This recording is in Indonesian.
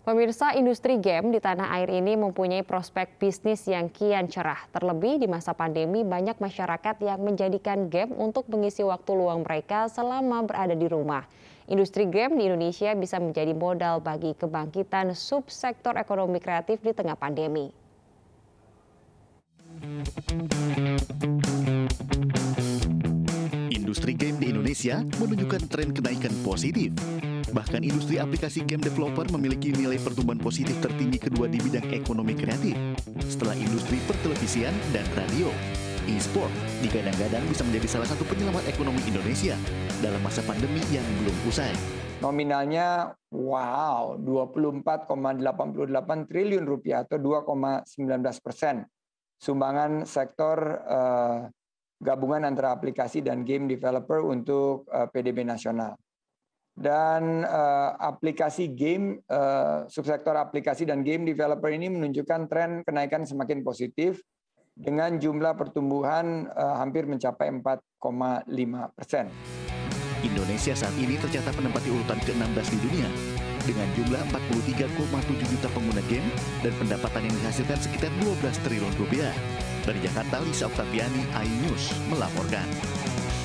Pemirsa, industri game di tanah air ini mempunyai prospek bisnis yang kian cerah. Terlebih di masa pandemi, banyak masyarakat yang menjadikan game untuk mengisi waktu luang mereka selama berada di rumah. Industri game di Indonesia bisa menjadi modal bagi kebangkitan subsektor ekonomi kreatif di tengah pandemi. Industri game di Indonesia menunjukkan tren kenaikan positif. Bahkan industri aplikasi game developer memiliki nilai pertumbuhan positif tertinggi kedua di bidang ekonomi kreatif. Setelah industri pertelevisian dan radio, e-sport digadang-gadang bisa menjadi salah satu penyelamat ekonomi Indonesia dalam masa pandemi yang belum usai. Nominalnya, wow, 24,88 triliun rupiah atau 2,19%. Sumbangan sektor gabungan antara aplikasi dan game developer untuk PDB nasional. Dan aplikasi game, subsektor aplikasi dan game developer ini menunjukkan tren kenaikan semakin positif dengan jumlah pertumbuhan hampir mencapai 4,5%. Indonesia saat ini tercatat menempati urutan ke-16 di dunia dengan jumlah 43,7 juta pengguna game dan pendapatan yang dihasilkan sekitar 12 triliun rupiah. Dari Jakarta, Lisa Oktaviani, iNews melaporkan.